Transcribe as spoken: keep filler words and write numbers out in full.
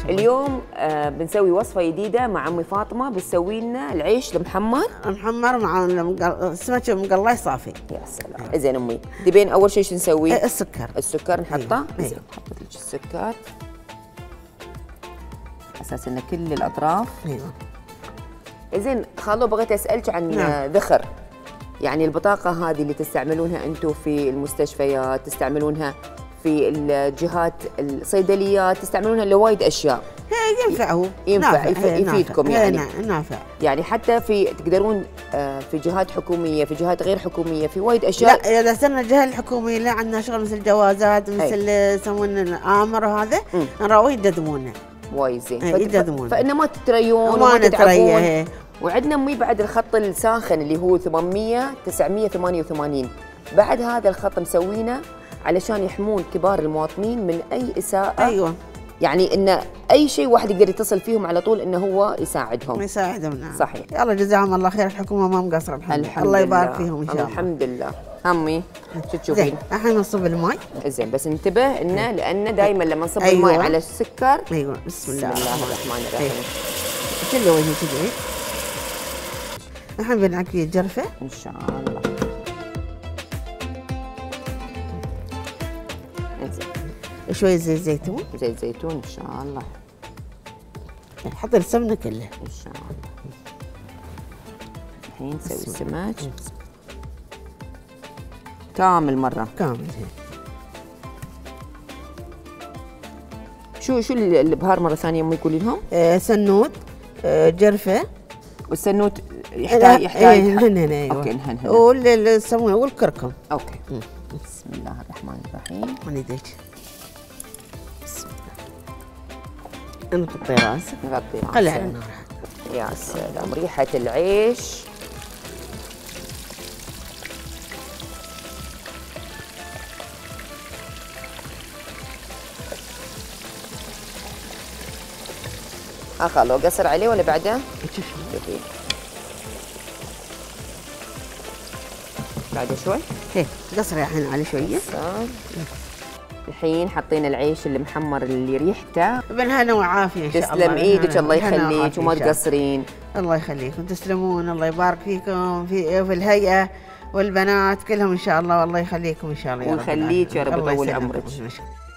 اليوم آه بنسوي وصفه جديده مع عمي فاطمه، بتسوي لنا العيش المحمر محمر مع السمك المقلاي صافي. يا سلام. زين امي، تبين اول شيء شو نسوي؟ إيه السكر. السكر نحطه. أيوة. زين حطيت لك السكر اساس ان كل الاطراف. ايوه. زين خالو، بغيت اسالك عن نعم. ذخر، يعني البطاقه هذه اللي تستعملونها انتم في المستشفيات، تستعملونها في الجهات الصيدليات، تستعملونها لوايد اشياء. ينفع هو ينفع نافع. يفيدكم نافع. يعني نافع. يعني حتى في تقدرون في جهات حكوميه، في جهات غير حكوميه، في وايد اشياء. لا اذا صرنا الجهه الحكوميه لا عندنا شغل مثل جوازات، مثل يسوون الامر وهذا نراوي يددمونه وايد زين. يددمونه فانه ما تتريون وما تتعبون. وعندنا امي بعد الخط الساخن اللي هو ثمانمية تسعمية وثمانية وثمانين، بعد هذا الخط مسوينه علشان يحمون كبار المواطنين من اي اساءه. ايوه، يعني ان اي شيء واحد يقدر يتصل فيهم علله طول انه هو يساعدهم. يساعدهم نعم. صحيح. يلا جزاهم الله خير، الحكومه ما مقصره الحمد لله. الله يبارك فيهم ان شاء الله. الحمد لله. امي شو تشوفين؟ الحين نصب الماء. زين بس انتبه انه لان دائما لما نصب أيوة. الماء على السكر. ايوه بسم الله بسم الله الرحمن الرحيم. كله وجهي كذي. الحين بنعبي الجرفه ان شاء الله. شوية زيت زيتون. زيت زيتون ان شاء الله. حط السمنة كلها ان شاء الله. الحين نسوي السمك كامل مرة. كامل. شو شو البهار مرة ثانية امي قولي لهم؟ آه سنود، آه جرفة. والسنود يحتاج يحتاج هن هن ايوه. اوكي هن هن. والسمون والكركم. اوكي. مم. بسم الله الرحمن الرحيم. من يديك. نغطي راسك. نغطي راسك. خلي على النار. يا سلام ريحة العيش. ها خلو قصر عليه ولا بعده؟ شوفي. بعده شوي؟ هيك قصري الحين عليه شوية. الحين حطينا العيش المحمر اللي ريحته بالهنا والعافيه ان شاء الله. تسلم ايدك الله يخليك وما تقصرين. الله يخليكم تسلمون، الله يبارك فيكم في في الهيئه والبنات كلهم ان شاء الله، والله يخليكم ان شاء الله يا رب. ويخليك يا رب يطول عمرك.